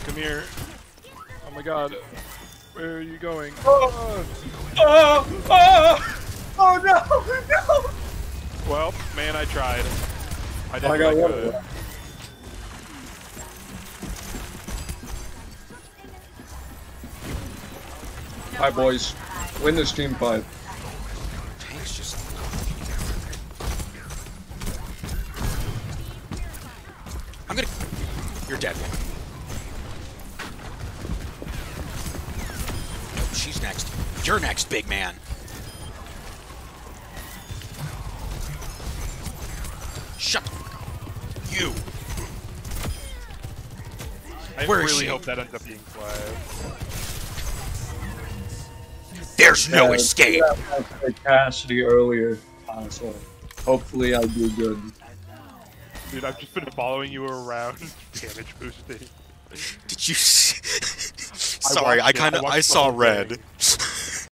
come here. Oh my god. Where are you going? Oh! Oh! Oh! Oh no! No! Well, man, I tried. I did I what got I one. could. Alright, boys. Win this team fight. Tank's just. I'm gonna. You're dead. Nope, she's next. You're next, big man. Shut the fuck up. You. I Where is really she? hope that ends up being flagged. There's no escape. I played Cassidy earlier, so hopefully I do good. Dude, I've just been following you around, damage boosting. Did you see? Sorry, I saw red.